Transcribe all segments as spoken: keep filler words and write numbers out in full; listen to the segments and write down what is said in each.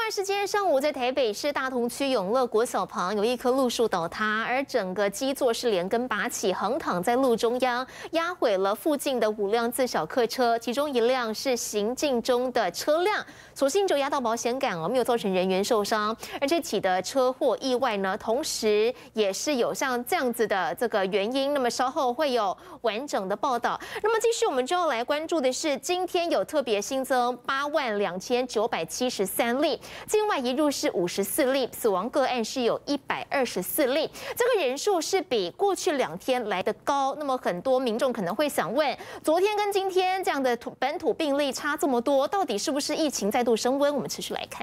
二时间上午，在台北市大同区永乐国小旁有一棵路树倒塌，而整个基座是连根拔起，横躺在路中央，压毁了附近的五辆自小客车，其中一辆是行进中的车辆，所幸就压到保险杆哦，没有造成人员受伤。而这起的车祸意外呢，同时也是有像这样子的这个原因。那么稍后会有完整的报道。那么继续，我们就要来关注的是，今天有特别新增八万两千九百七十三例。境外移入是五十四例，死亡个案是有一百二十四例，这个人数是比过去两天来得高。那么很多民众可能会想问，昨天跟今天这样的本土病例差这么多，到底是不是疫情再度升温？我们持续来看。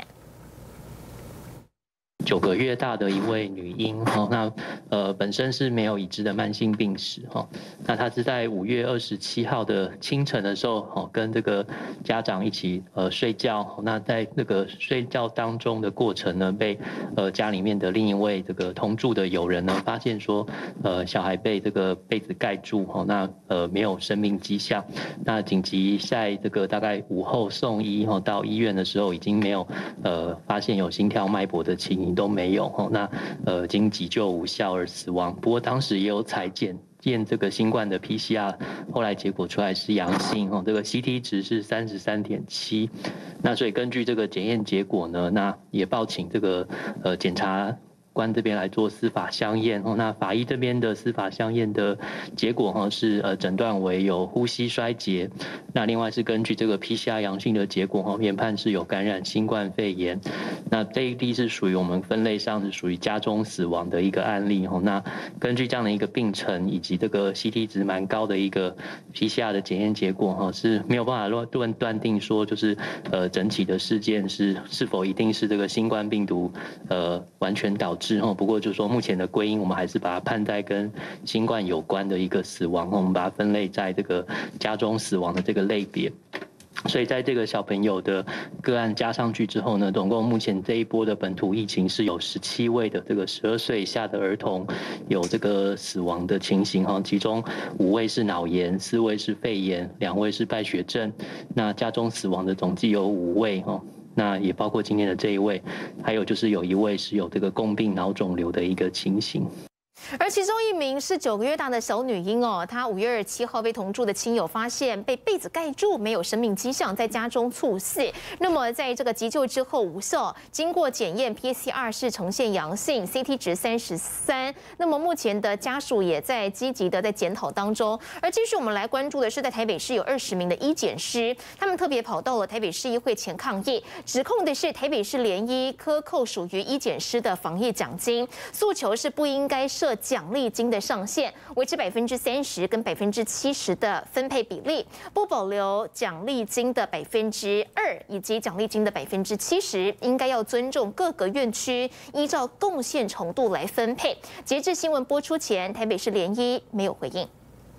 九个月大的一位女婴，哈，那呃本身是没有已知的慢性病史，哈，那她是在五月二十七号的清晨的时候，哈，跟这个家长一起呃睡觉，那在那个睡觉当中的过程呢，被呃家里面的另一位这个同住的友人呢发现说，呃小孩被这个被子盖住，哈，那呃没有生命迹象，那紧急在这个大概午后送医，哈，到医院的时候已经没有呃发现有心跳脉搏的情形。都没有哈，那呃经急救无效而死亡。不过当时也有采检验这个新冠的 P C R， 后来结果出来是阳性哦，这个 C T 值是三十三点七。那所以根据这个检验结果呢，那也报请这个呃检察官这边来做司法相验哦，那法医这边的司法相验的结果哈是呃诊断为有呼吸衰竭，那另外是根据这个 P C R 阳性的结果哈，研判是有感染新冠肺炎，那这一例是属于我们分类上是属于家中死亡的一个案例哈，那根据这样的一个病程以及这个 C T 值蛮高的一个 P C R 的检验结果哈是没有办法论断定说就是呃整体的事件是是否一定是这个新冠病毒呃完全导致。不过就是说，目前的归因我们还是把它判在跟新冠有关的一个死亡，我们把它分类在这个家中死亡的这个类别。所以在这个小朋友的个案加上去之后呢，总共目前这一波的本土疫情是有十七位的这个十二岁以下的儿童有这个死亡的情形哈，其中五位是脑炎，四位是肺炎，两位是败血症。那家中死亡的总计有五位哈。那也包括今天的这一位，还有就是有一位是有这个共病脑肿瘤的一个情形。 而其中一名是九个月大的小女婴哦，她五月二十七号被同住的亲友发现被被子盖住，没有生命迹象，在家中猝死。那么在这个急救之后无效，经过检验 P C R 是呈现阳性 ，C T 值三十三。那么目前的家属也在积极的在检讨当中。而继续我们来关注的是，在台北市有二十名的医检师，他们特别跑到了台北市议会前抗议，指控的是台北市联医克扣属于医检师的防疫奖金，诉求是不应该设奖励金的上限，维持百分之三十跟百分之七十的分配比例，不保留奖励金的百分之二以及奖励金的百分之七十，应该要尊重各个院区依照贡献程度来分配。截至新闻播出前，台北市联医没有回应。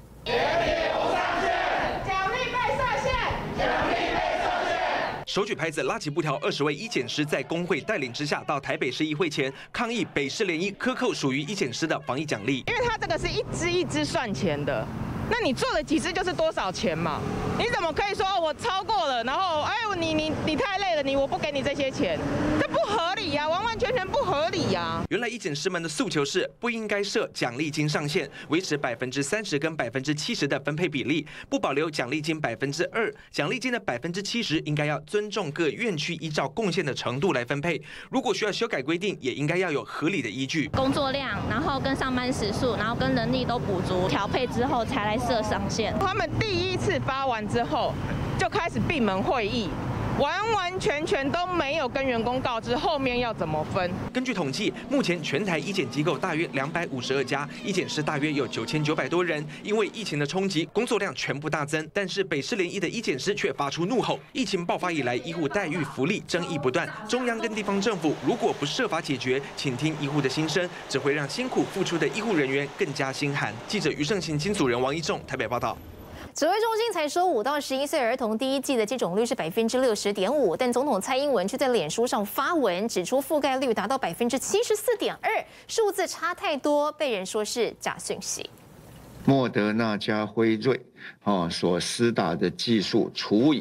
手举牌子拉起布条，二十位医检师在工会带领之下，到台北市议会前抗议北市联医克扣属于医检师的防疫奖励。 因为他这个是一支一支算钱的，那你做了几支就是多少钱嘛？你怎么可以说我超过了，然后哎你你你太累了，你我不给你这些钱，这不合理呀、啊，完完全全不合理呀、啊。 原来医检师们的诉求是不应该设奖励金上限，维持百分之三十跟百分之七十的分配比例，不保留奖励金百分之二，奖励金的百分之七十应该要尊重各院区依照贡献的程度来分配。如果需要修改规定，也应该要有合理的依据。 工作量，然后跟上班时数，然后跟人力都补足调配之后，才来设上限。 他们第一次发完之后，就开始闭门会议。完完全全都没有跟员工告知后面要怎么分。 根据统计，目前全台医检机构大约两百五十二家，医检师大约有九千九百多人。因为疫情的冲击，工作量全部大增，但是北市联医的医检师却发出怒吼：疫情爆发以来，医护待遇福利争议不断，中央跟地方政府如果不设法解决，倾听医护的心声，只会让辛苦付出的医护人员更加心寒。记者余胜行、金主人王一仲台北报道。 指挥中心才说，五到十一岁儿童第一季的接种率是百分之六十点五，但总统蔡英文却在脸书上发文指出，覆盖率达到百分之七十四点二，数字差太多，被人说是假讯息。 莫德纳加辉瑞哦所施打的技术除以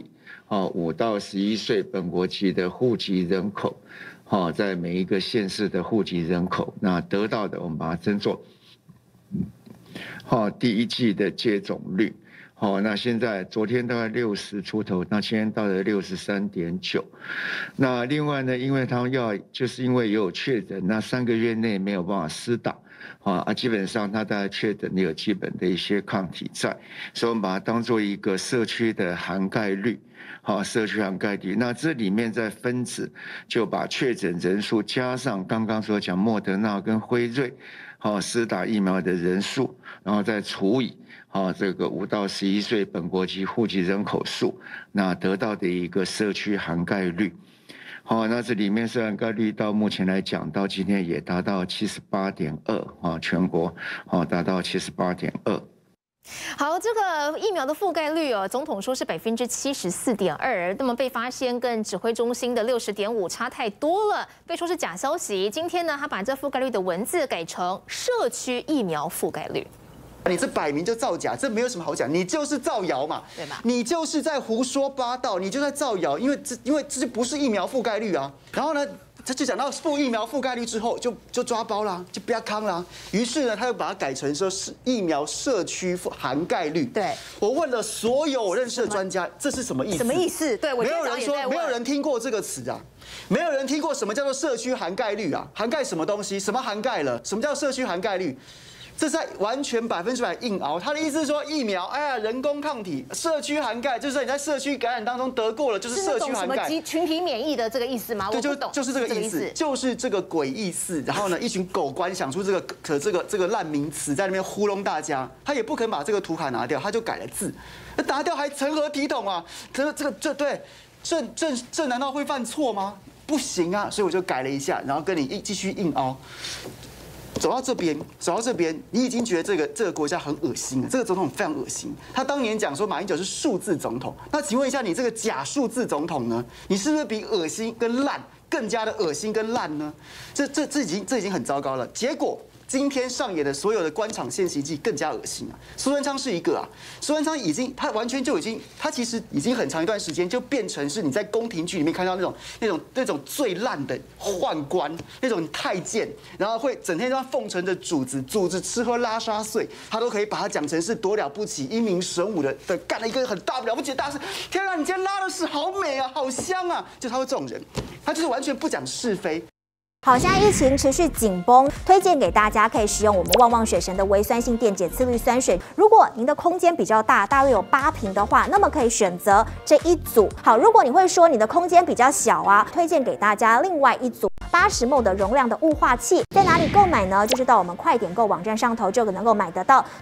哦五到十一岁本国籍的户籍人口，哦在每一个县市的户籍人口，那得到的我们把它称作，哦第一季的接种率。好，那现在昨天大概六十出头，那今天到了六十三点九。那另外呢，因为他们要就是因为也有确诊，那三个月内没有办法施打，啊，基本上他大概确诊也有基本的一些抗体在，所以我们把它当做一个社区的涵盖率，好，社区涵盖率。那这里面再分子就把确诊人数加上刚刚所讲莫德纳跟辉瑞，好，施打疫苗的人数，然后再除以。啊，这个五到十一岁本国籍户籍人口数，那得到的一个社区涵盖率。好，那这里面社区涵盖率到目前来讲，到今天也达到七十八点二啊，全国啊达到七十八点二。 好，这个疫苗的覆盖率哦，总统说是百分之七十四点二，那么被发现跟指挥中心的六十点五差太多了，被说是假消息。今天呢，他把这覆盖率的文字改成社区疫苗覆盖率。 你这摆明就造假，这没有什么好讲，你就是造谣嘛， 对吧？ 你就是在胡说八道，你就在造谣，因为这因为这就不是疫苗覆盖率啊。然后呢，他就讲到负疫苗覆盖率之后，就就抓包啦，就不要康啦。于是呢，他又把它改成说是疫苗社区涵盖率。 对， 我问了所有我认识的专家，这是什么意思？ 什么意思？对，我没有人说，没有人听过这个词啊。没有人听过什么叫做社区涵盖率啊？涵盖什么东西？什么涵盖了？什么叫社区涵盖率？这是完全百分之百硬熬。他的意思是说，疫苗，哎呀，人工抗体，社区涵盖，就是你在社区感染当中得过了，就是社区涵盖。 是群体免疫的这个意思吗？ 对，就就是这个意思，就是这个鬼意思。然后呢，一群狗官想出这个可这个这个烂名词，在那边糊弄大家。他也不肯把这个图卡拿掉，他就改了字。那拿掉还成何体统啊？这这个这对这这这难道会犯错吗？不行啊！所以我就改了一下，然后跟你继续硬凹。走到这边，走到这边，你已经觉得这个这个国家很恶心了。这个总统非常恶心。他当年讲说马英九是数字总统，那请问一下，你这个假数字总统呢？你是不是比恶心跟烂更加的恶心跟烂呢？这这这已经这已经很糟糕了。结果今天上演的所有的官场现习记更加恶心啊！苏贞昌是一个啊，苏贞昌已经他完全就已经，他其实已经很长一段时间就变成是你在宫廷剧里面看到那种那种那种最烂的宦官，那种太监，然后会整天都要奉承着主子，主子吃喝拉撒睡，他都可以把它讲成是多了不起、英明神武的的干了一个很大不了不起的大事。天啊，你今天拉的屎好美啊，好香啊！就他会这种人，他就是完全不讲是非。 好，现在疫情持续紧绷，推荐给大家可以使用我们旺旺水神的微酸性电解次氯酸水。如果您的空间比较大，大约有八坪的话，那么可以选择这一组。好，如果你会说你的空间比较小啊，推荐给大家另外一组八十 毫升的容量的雾化器。在哪里购买呢？就是到我们快点购网站上头就能够买得到。